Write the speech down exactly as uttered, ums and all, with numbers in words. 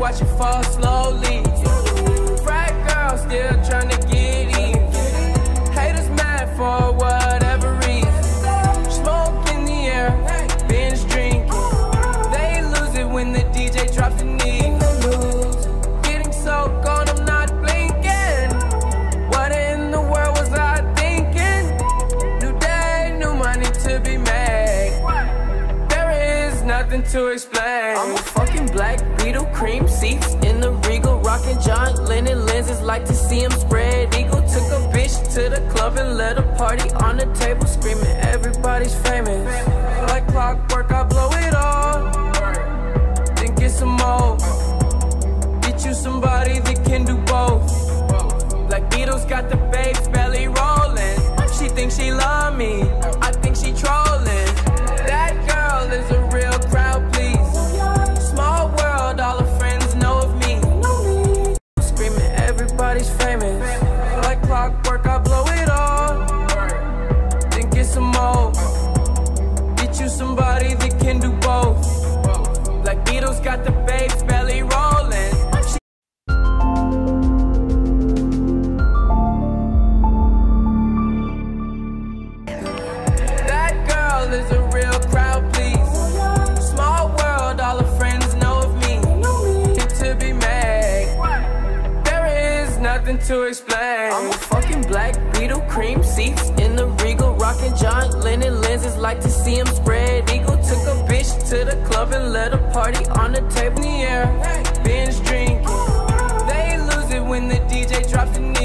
watch it fall slowly. Frat girl still trying to get in. Haters mad for whatever reason. Smoke in the air, binge drinking. They lose it when the D J drops the knee. Getting so gone, I'm not blinking. What in the world was I thinking? New day, new money to be made. There is nothing to explain. I'm a fucking black Beetle, cream seats in the Regal, rocking John Lennon lenses, like to see him spread eagle. Took a bitch to the club and let a party on the table, screaming everybody's famous. Like clockwork, I blow it all, then get some more. Get you somebody that can do both. Black Beatles got the babes belly rolling. She thinks she love me, I think she trolling. That girl is a real crowd, please. Small world, all her friends know of me. Screaming everybody's famous. Like clockwork, I blow it all, then get some more. Get you somebody that can do both. Black Beatles got the babes belly rolling. She that girl is a real crowd, please. Small world, all her friends know of me. To be made, there is nothing to explain. I'm a fucking black Beetle, cream seats in the Regal, rocking John Lennon lenses, like to see him spread eagle. Took a bitch to the club and let a party on the table in the air, binge drinking. They lose it when the D J drops the knee.